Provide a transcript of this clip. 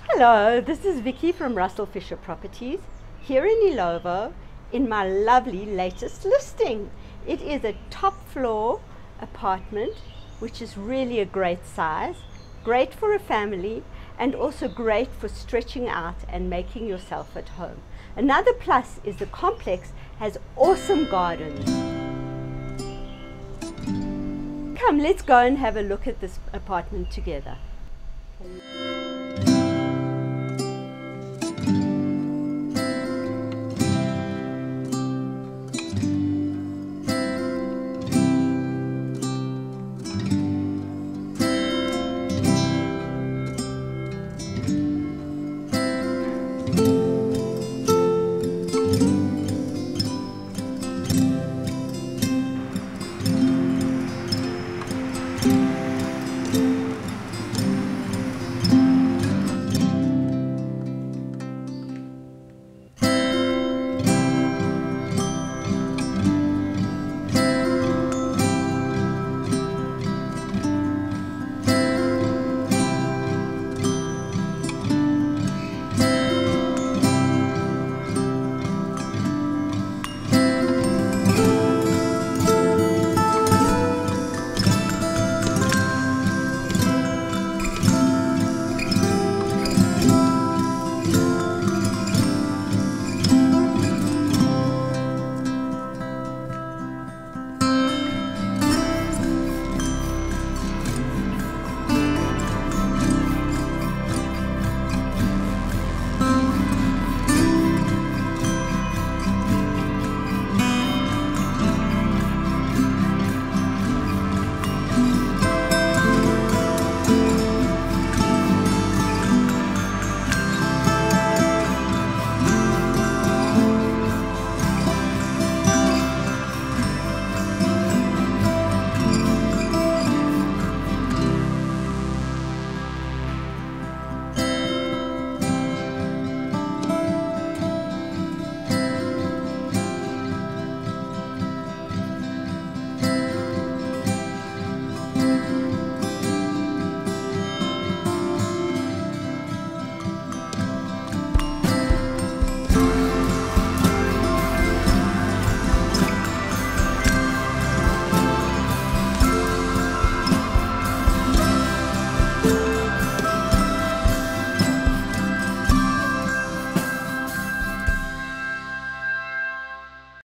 Hello, this is Vicki from Russell Fisher Properties here in Illovo in my lovely latest listing. It is a top floor apartment which is really a great size, great for a family and also great for stretching out and making yourself at home. Another plus is the complex has awesome gardens. Come, let's go and have a look at this apartment together.